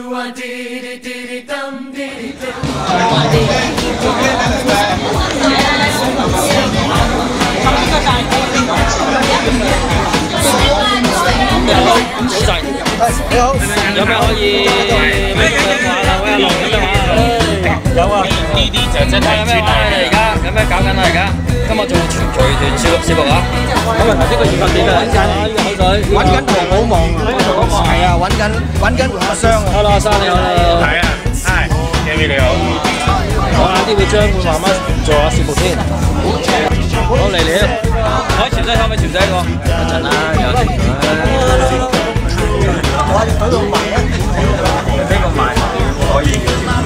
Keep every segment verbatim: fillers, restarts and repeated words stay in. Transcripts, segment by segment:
早晨，你好，有咩可以咩玩啊？喂，阿龍有咩玩啊？有啊，呢啲就真係有咩玩啊？而家有咩搞緊啊？而家今日做全隨團攝錄攝錄啊！咁啊，頭先個二百幾嘅揾緊呢個口水，揾緊同好忙，係啊，揾緊揾緊阿雙啊！好啦，阿生你好，係啊，係 ，Jamie 你好，我晏啲會將會慢慢做下攝錄先。好嚟嚟啊！可以潛水，可唔可以潛水一個？一陣啦，有時。我喺度埋啊！邊個埋？可以。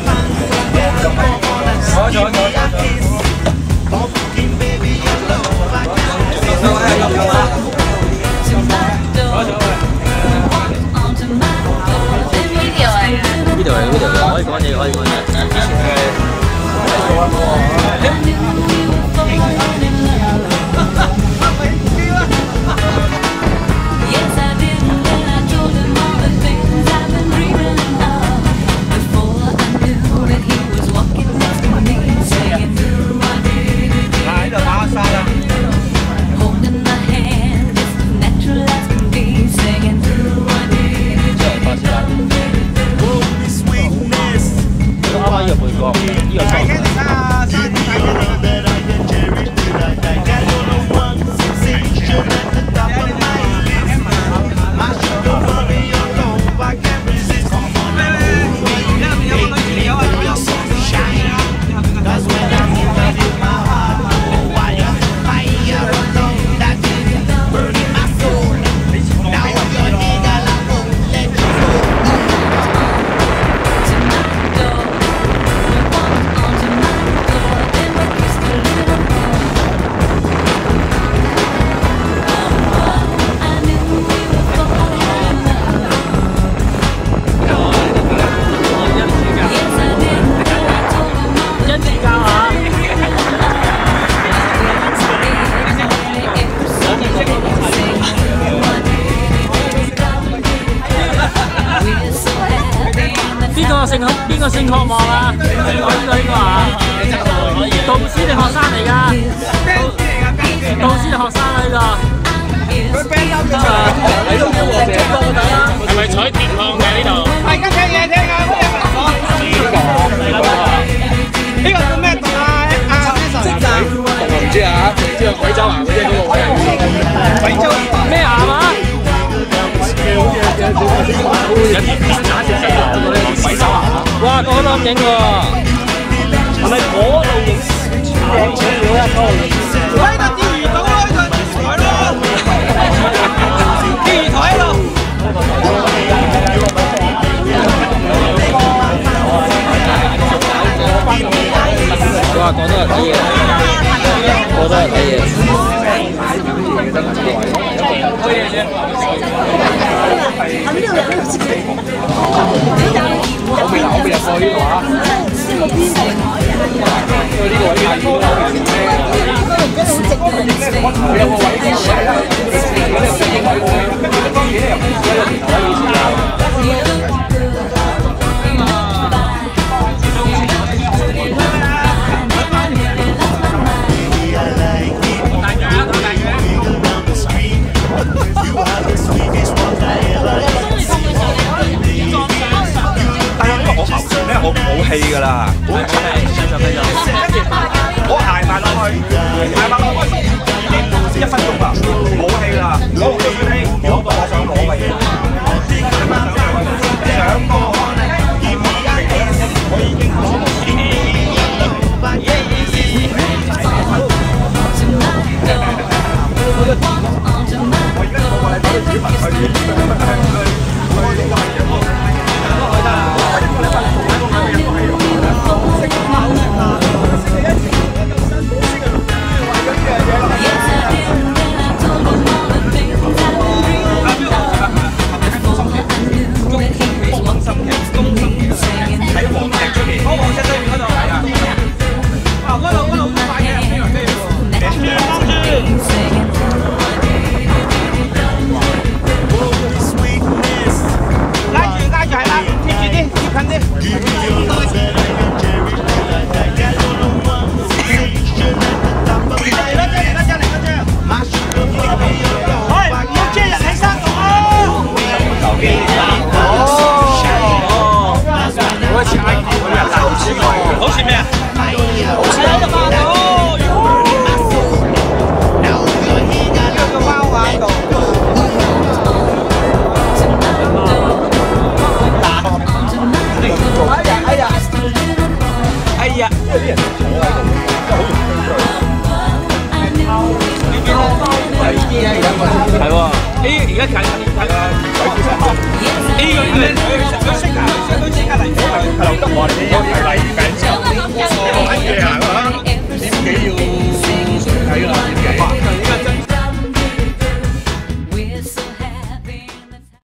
坐坐坐坐。呢度嚟，呢度嚟，可以講嘢，可以講嘢。之前姓邊個姓渴望啊？呢個呢個呢個啊？導師定學生嚟㗎？導師定學生啊？呢個？佢 band 音㗎嘛？喺度叫我哋幫我睇啦。係咪採鐵礦嘅呢度？係而家聽嘢聽啊！呢個叫咩洞啊？啊！識㗎？我唔知啊，知道鬼州岩嗰啲嗰個位。鬼州咩岩啊？哇！嗰度咁影喎，係咪嗰度影影錢料一個？喺度釣魚島咯，喺度釣魚台咯，釣魚台喺度。哇！講多人睇嘢，講多人睇嘢。可以先。我未我未入過呢度啊！因為呢個位太高啦，佢有個位置係啦，嗰啲係應該嘅。當然咧，入邊有個頭位以前啦。我冇氣㗎啦，我捱埋落去，捱埋落去已經一分鐘啦，冇氣啦，我最氣攞到我想攞嘅嘢，上個我已經攞到。我而家個個禮拜都自己問佢， 的吧？